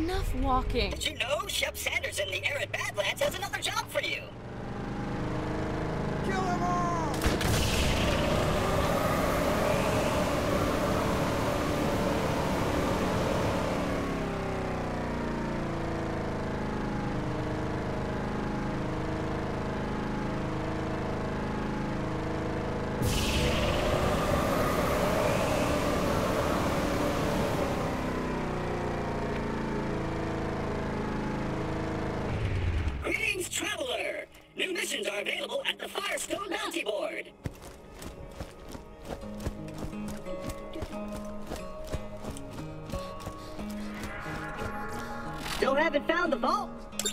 Enough walking. Did you know Shep Sanders in the arid Badlands has another job for you? Kill them all! Greetings, traveler! New missions are available at the Fyrestone bounty board. Still haven't found the vault?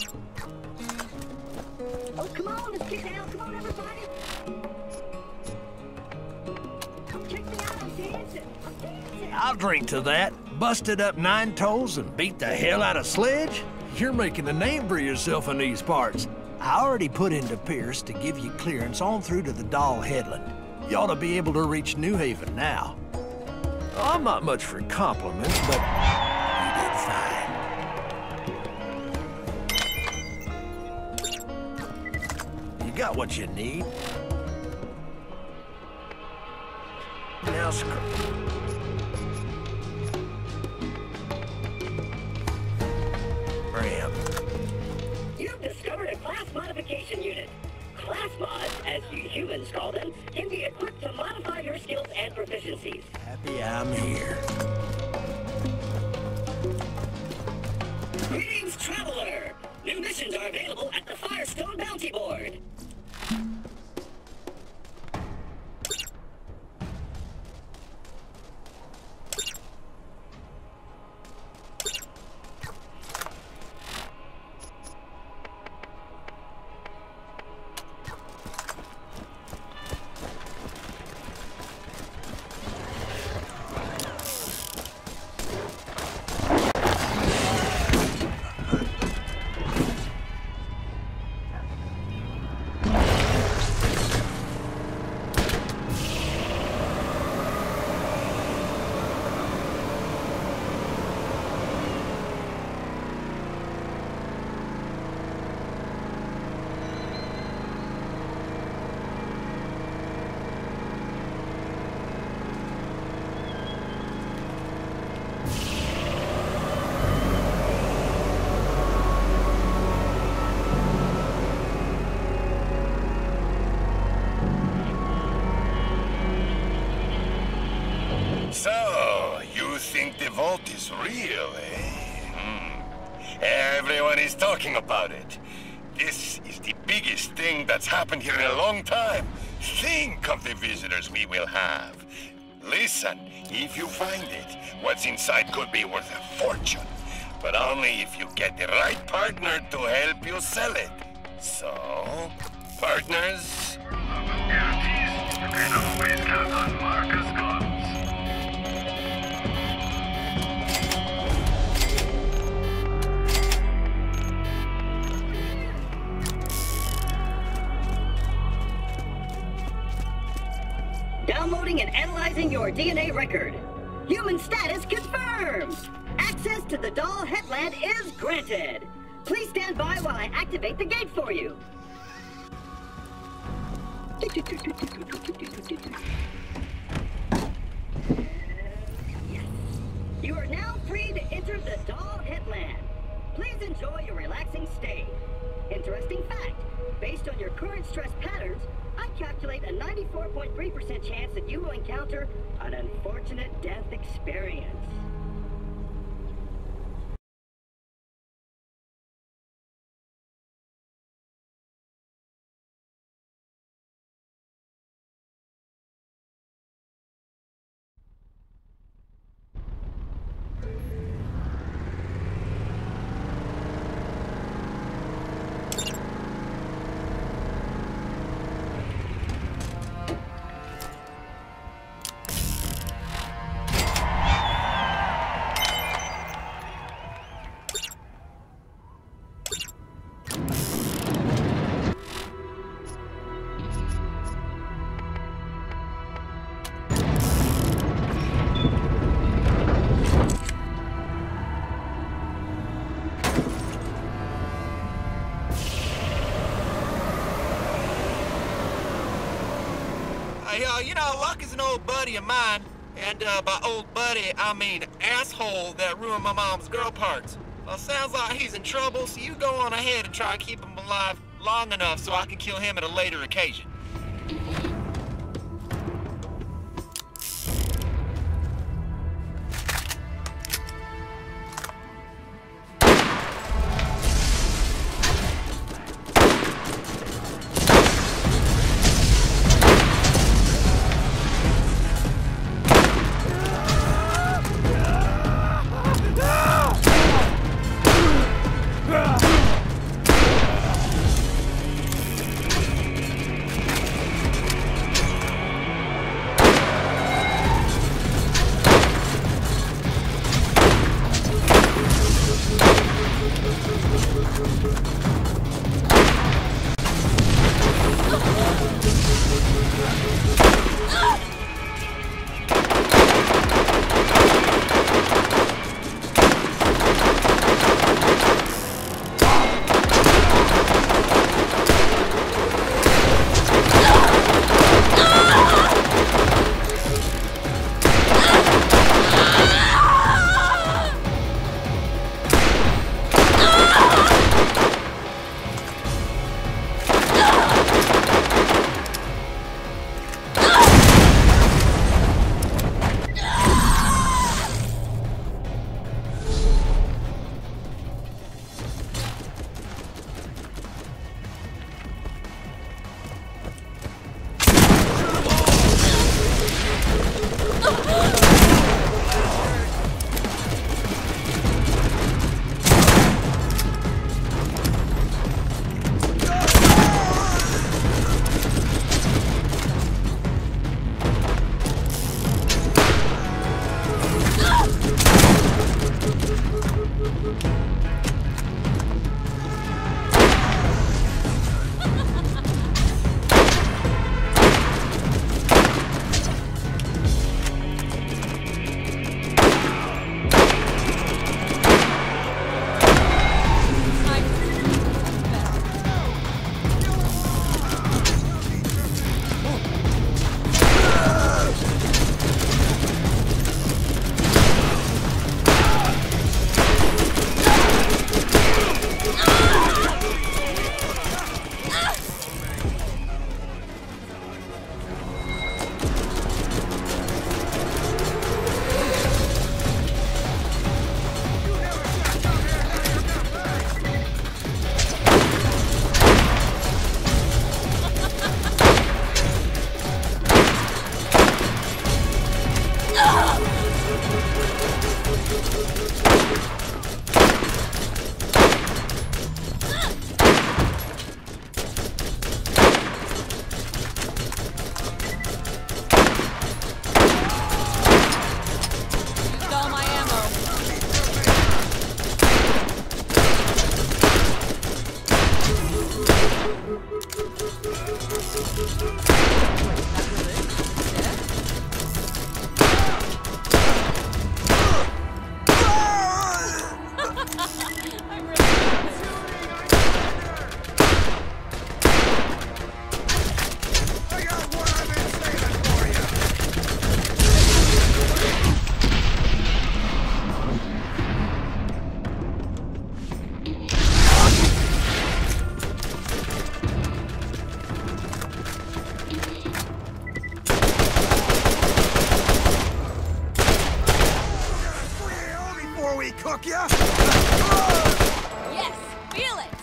Oh, come on, let's get down. Come on, everybody. Come check me out. I'm dancing. I'm dancing. I'll drink to that. Busted up 9 toes and beat the hell out of Sledge? You're making a name for yourself in these parts. I already put into Pierce to give you clearance on through to the Dahl Headland. You ought to be able to reach New Haven now. I'm not much for compliments, but you did fine. You got what you need. Now Ram. You've discovered a class modification unit. Class mods, as you humans call them, can be equipped to modify your skills and proficiencies. Happy I'm here. Greetings, traveler! New missions are available at the Fyrestone bounty board. So, you think the vault is real, eh? Everyone is talking about it. This is the biggest thing that's happened here in a long time. Think of the visitors we will have. Listen, if you find it, what's inside could be worth a fortune. But only if you get the right partner to help you sell it. So, partners? Guarantees, you can always count on Marcus Guns. Downloading and analyzing your DNA record. Human status confirmed. Access to the Dahl Headland is granted. Please stand by while I activate the gate for you. Yes. You are now free to enter the Dahl Headland. Please enjoy your relaxing stay. Interesting fact, based on your current stress patterns, I calculate a 94.3% chance that you will encounter an unfortunate death experience. You know, Luck is an old buddy of mine. And by old buddy, I mean asshole that ruined my mom's girl parts. Well, sounds like he's in trouble, so you go on ahead and try and keep him alive long enough so I can kill him at a later occasion. cook ya? Yes, feel it!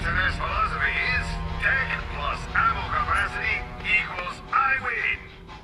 mercenary's philosophy is tech plus ammo capacity equals I win.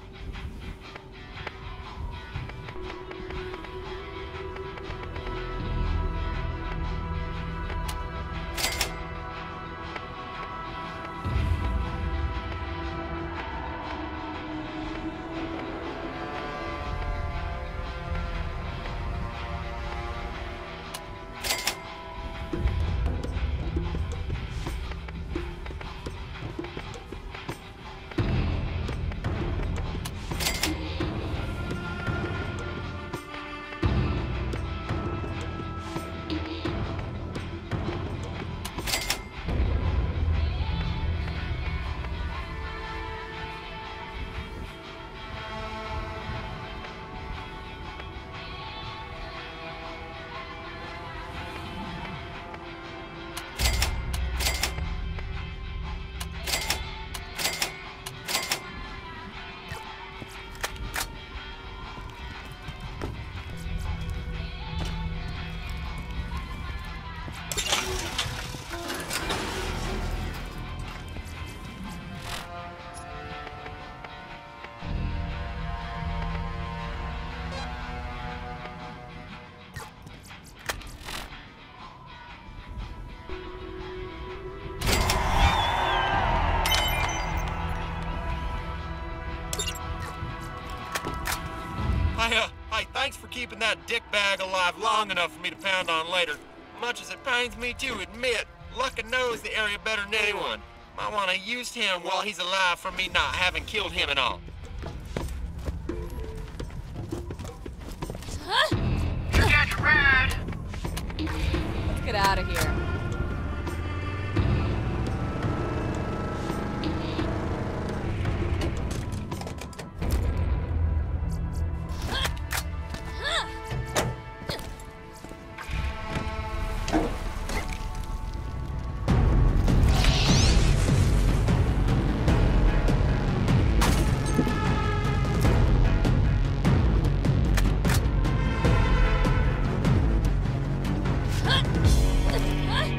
Hey, thanks for keeping that dickbag alive long enough for me to pound on later. Much as it pains me to admit, Lucka knows the area better than anyone. Might want to use him while he's alive for me not having killed him and all. Huh? Get red! Let's get out of here. Huh?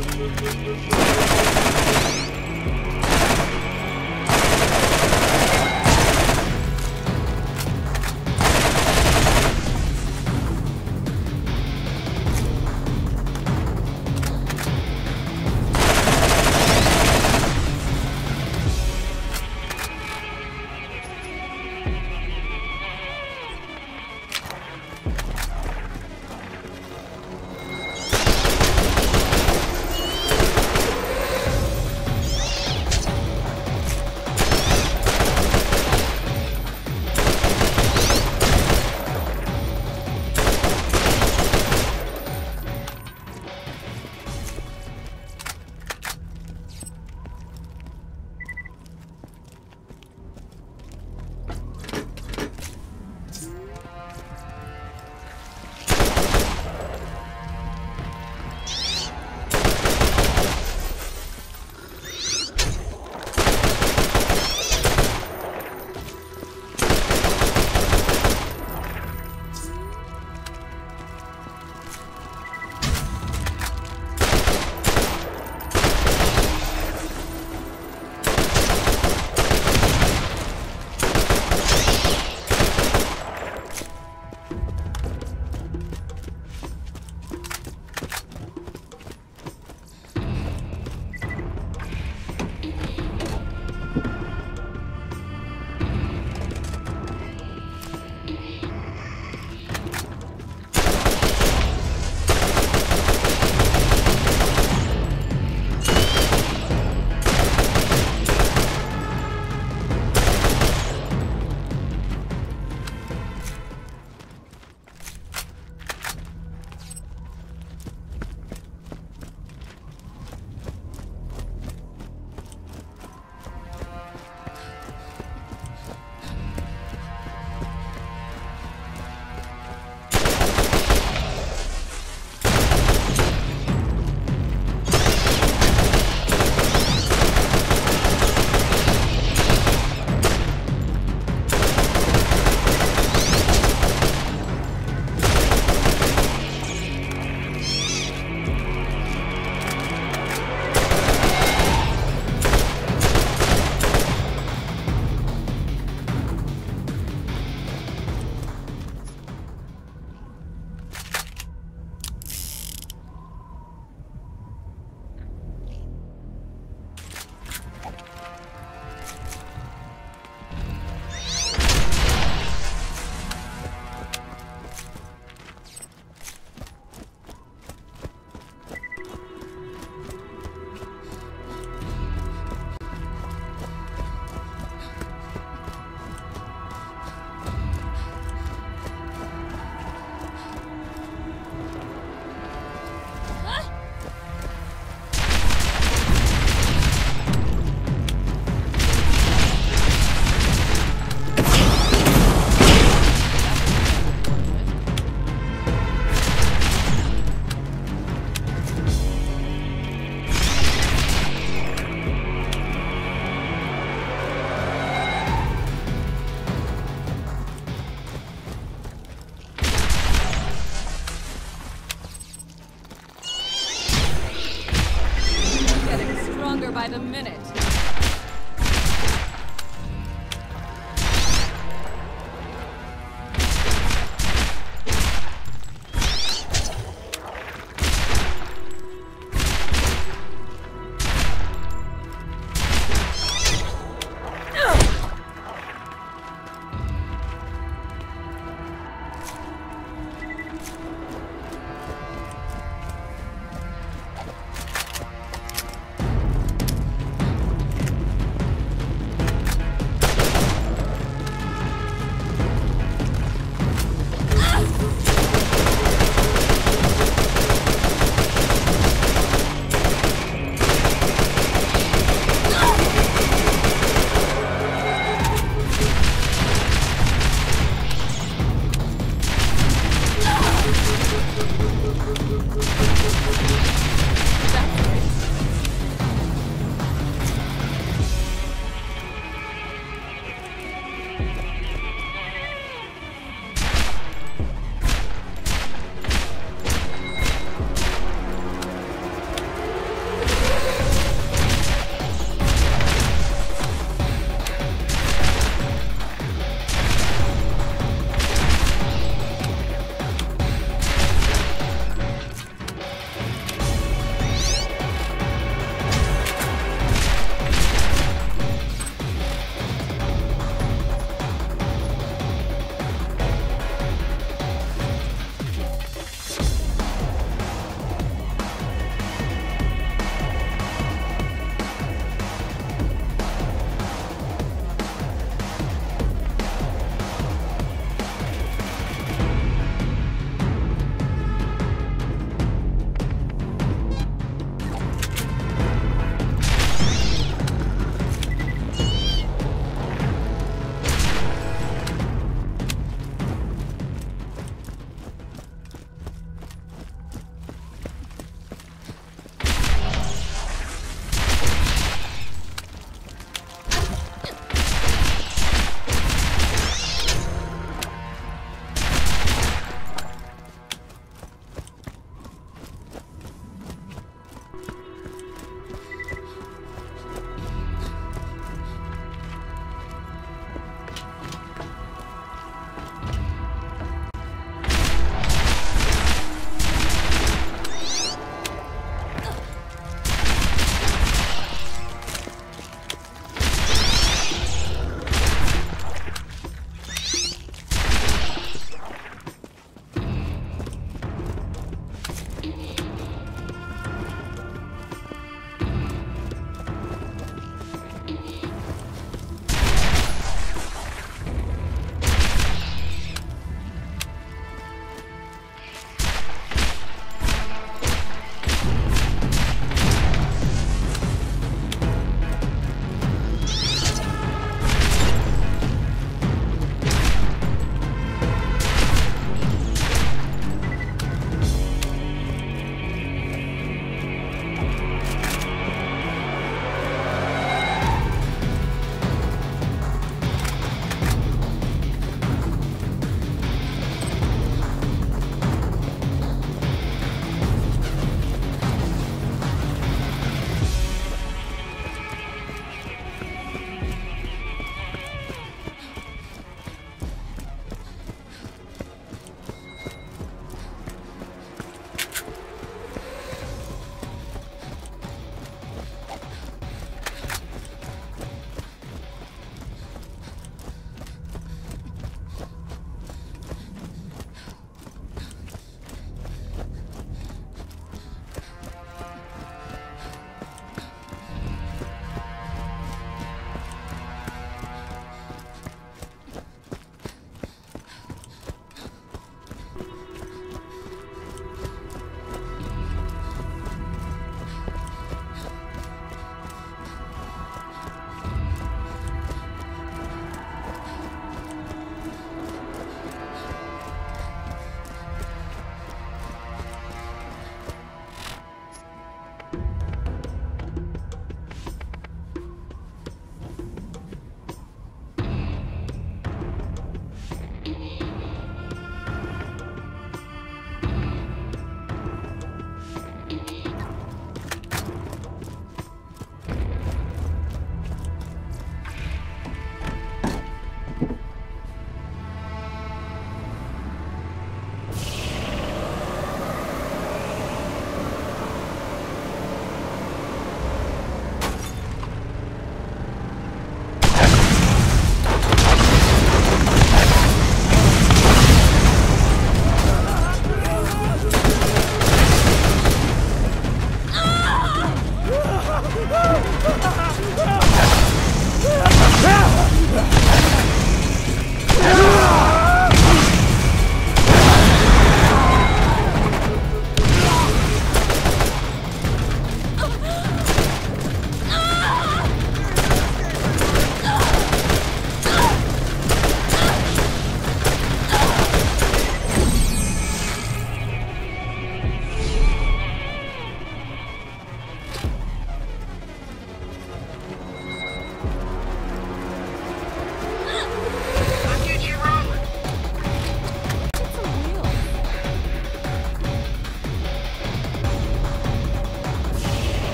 by the minute.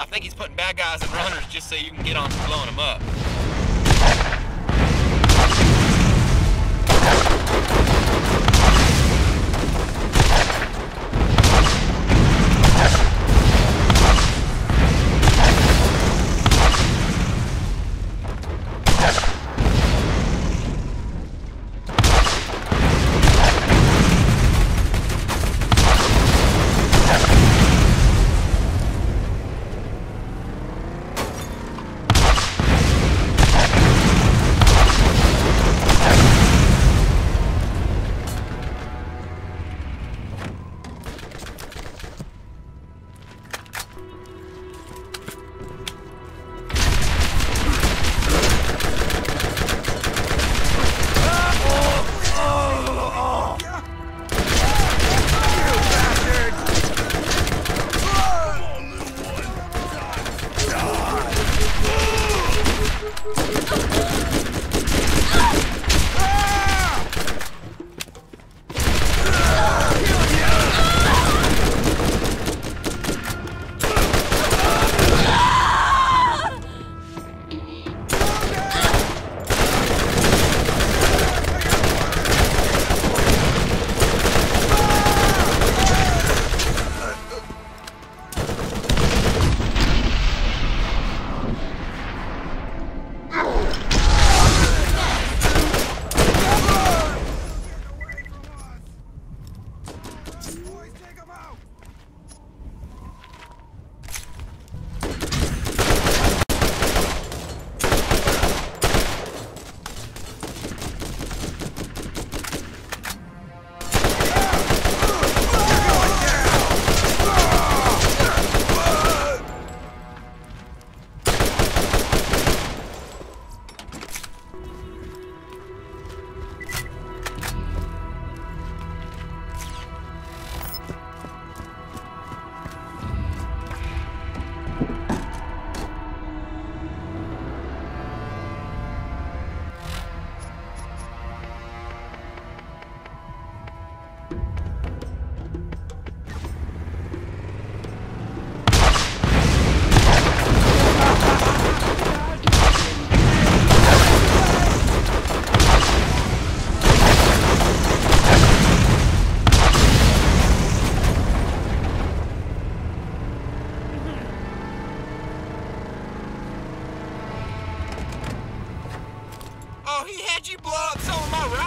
think he's putting bad guys in runners just so you can get on to blowing them up.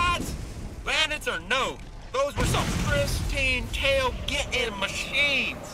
Bandits or no, those were some pristine tail-getting machines.